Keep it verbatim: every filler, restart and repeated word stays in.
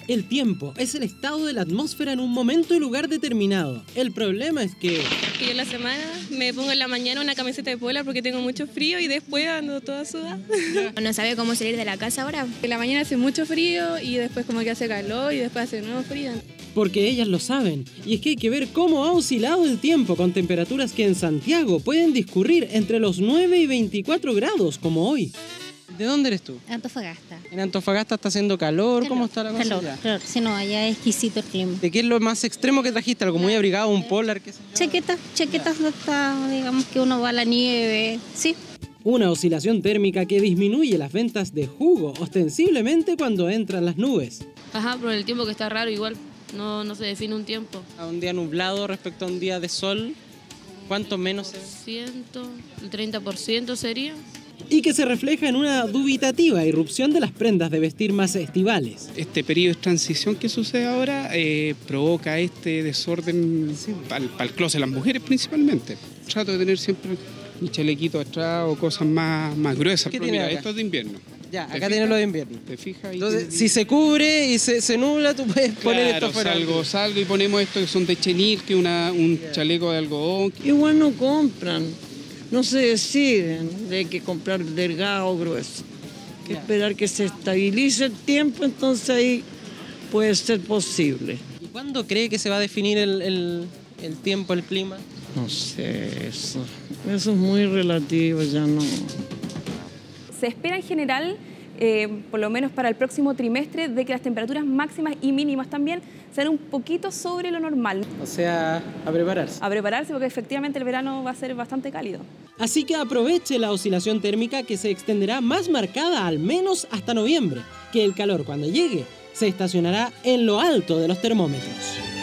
El tiempo es el estado de la atmósfera en un momento y lugar determinado. El problema es que... que yo en la semana me pongo en la mañana una camiseta de polar porque tengo mucho frío y después ando toda sudada. No sabe cómo salir de la casa ahora. En la mañana hace mucho frío y después como que hace calor y después hace nuevo frío. Porque ellas lo saben. Y es que hay que ver cómo ha oscilado el tiempo con temperaturas que en Santiago pueden discurrir entre los nueve y veinticuatro grados, como hoy. ¿De dónde eres tú? Antofagasta. En Antofagasta está haciendo calor, calor. ¿Cómo está la cosa? Calor, calor. Si no, allá es exquisito el clima. ¿De qué es lo más extremo que trajiste? ¿Algo muy abrigado, un polar? ¿Qué sé yo? Chaquetas, chaquetas hasta, digamos que uno va a la nieve, sí. Una oscilación térmica que disminuye las ventas de jugo, ostensiblemente cuando entran las nubes. Ajá, pero el tiempo que está raro igual, no, no se define un tiempo. A un día nublado respecto a un día de sol, ¿cuánto menos es? Ciento, el treinta por ciento sería. Y que se refleja en una dubitativa irrupción de las prendas de vestir más estivales. Este periodo de transición que sucede ahora eh, provoca este desorden sí. para pa el closet, las mujeres principalmente. Trato de tener siempre mi chalequito atrás o cosas más, más gruesas. ¿Qué pero tiene mira, acá? esto es de invierno. Ya, acá tienes lo de invierno. ¿Te fijas? Entonces, si se cubre y se, se nubla, tú puedes claro, poner esto fuera. Salgo, salgo y ponemos esto que son de chenil, que es una, un yeah. chaleco de algodón. Igual no compran. No se deciden de que comprar delgado o grueso. Hay que yeah. esperar que se estabilice el tiempo, entonces ahí puede ser posible. ¿Y cuándo cree que se va a definir el, el, el tiempo, el clima? No sé, eso. Eso es muy relativo, ya no. Se espera en general, eh, por lo menos para el próximo trimestre, de que las temperaturas máximas y mínimas también sean un poquito sobre lo normal. O sea, a prepararse. A prepararse porque efectivamente el verano va a ser bastante cálido. Así que aproveche la oscilación térmica que se extenderá más marcada al menos hasta noviembre, que el calor cuando llegue se estacionará en lo alto de los termómetros.